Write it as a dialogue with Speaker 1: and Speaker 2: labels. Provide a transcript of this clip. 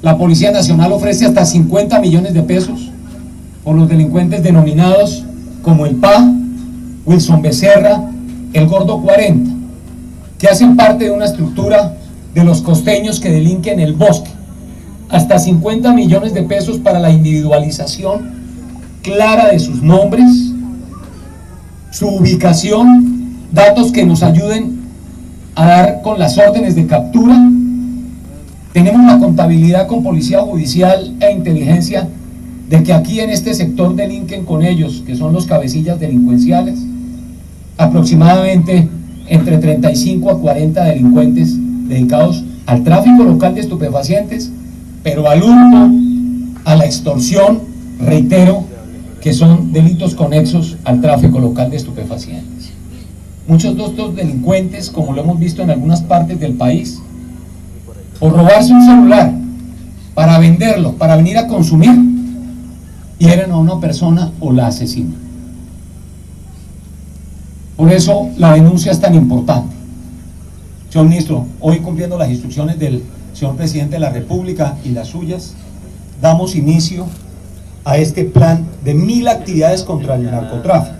Speaker 1: La Policía Nacional ofrece hasta 50 millones de pesos por los delincuentes denominados como el PA, Wilson Becerra, el Gordo 40, que hacen parte de una estructura de los costeños que delinquen en el bosque. Hasta 50 millones de pesos para la individualización clara de sus nombres, su ubicación, datos que nos ayuden a dar con las órdenes de captura. Tenemos la contabilidad con Policía Judicial e Inteligencia de que aquí en este sector delinquen con ellos, que son los cabecillas delincuenciales, aproximadamente entre 35 a 40 delincuentes dedicados al tráfico local de estupefacientes, pero al hurto, a la extorsión, reitero, que son delitos conexos al tráfico local de estupefacientes. Muchos de estos delincuentes, como lo hemos visto en algunas partes del país, por robarse un celular para venderlo, para venir a consumir, hieren a una persona o la asesinan. Por eso la denuncia es tan importante. Señor Ministro, hoy cumpliendo las instrucciones del señor Presidente de la República y las suyas, damos inicio a este plan de 1000 actividades contra el narcotráfico.